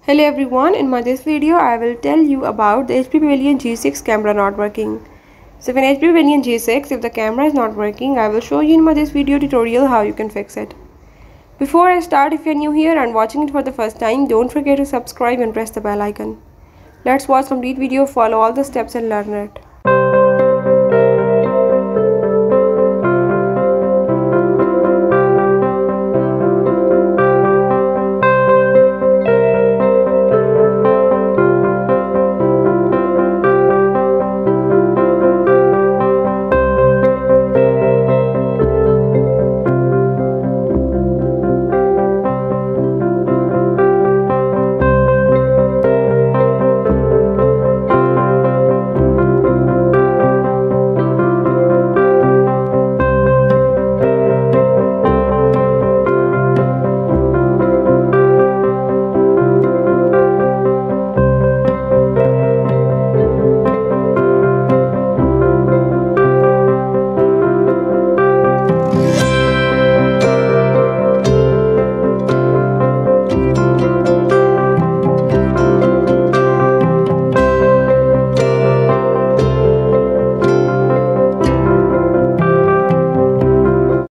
Hello everyone, in this video I will tell you about the HP Pavilion G6 camera not working. So in HP Pavilion G6, if the camera is not working, I will show you in this video tutorial how you can fix it. Before I start, if you are new here and watching it for the first time, don't forget to subscribe and press the bell icon. Let's watch complete video, follow all the steps and learn it.